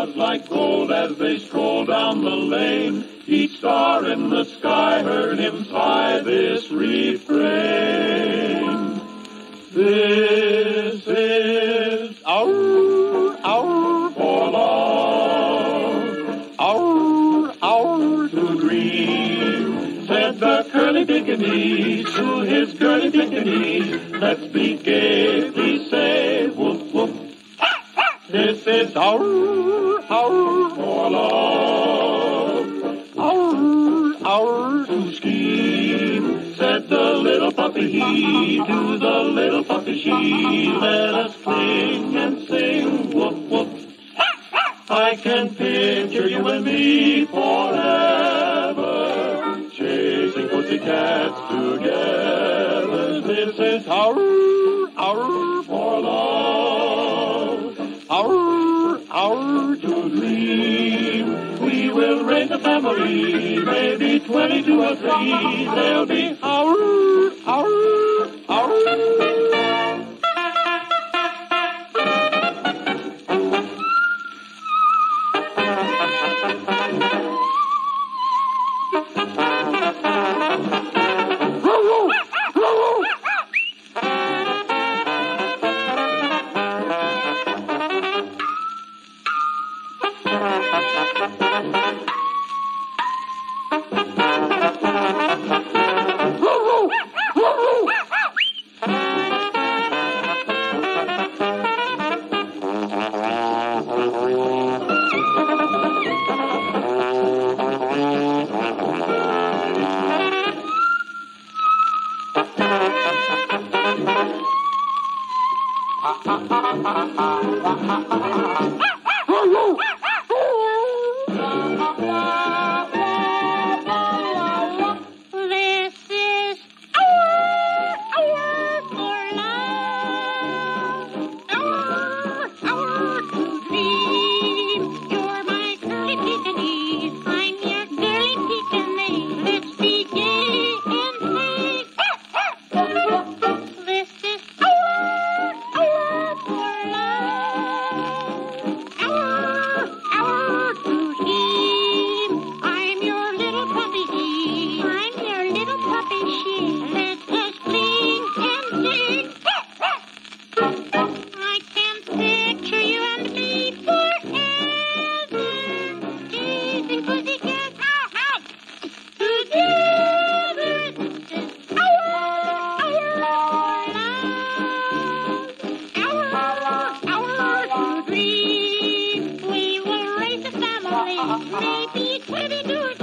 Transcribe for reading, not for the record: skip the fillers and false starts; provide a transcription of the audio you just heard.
was like gold as they strolled down the lane. Each star in the sky heard him sigh this refrain. This is our for love, our to dream, said the curly-bickety to his girly-bickety. Let's be gay, please say, whoop, whoop. This is our for love, our to scheme, said the little puppy he to the little puppy she. Let us cling and sing, whoop, whoop. I can picture you and me forever, chasing pussycats together. This is our for love, our to dream. We will raise a family, maybe 22 or 3. They'll be our. Maybe 22